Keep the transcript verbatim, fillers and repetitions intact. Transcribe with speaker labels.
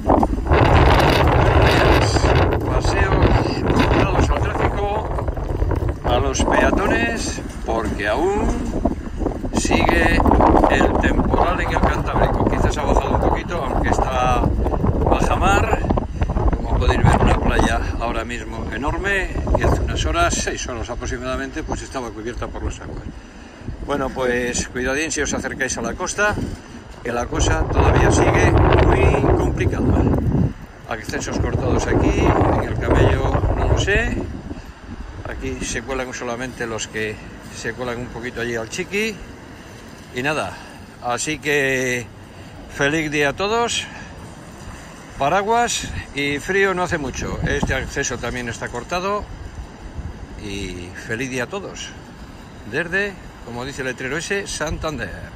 Speaker 1: Paseos cortados al tráfico, a los peatones, porque aún sigue el temporal en el Cantábrico. Quizás ha bajado un poquito, aunque está bajamar. Como podéis ver, una playa ahora mismo enorme, y hace unas horas, seis horas aproximadamente, pues estaba cubierta por las aguas. Bueno, pues cuidadín si os acercáis a la costa, que la cosa todavía sigue muy complicada. Accesos cortados aquí, en el Camello no lo sé. Aquí se cuelan solamente los que se cuelan un poquito allí al Chiqui. Y nada, así que feliz día a todos. Paraguas y frío no hace mucho. Este acceso también está cortado. Y feliz día a todos. Desde, como dice el letrero ese, Santander.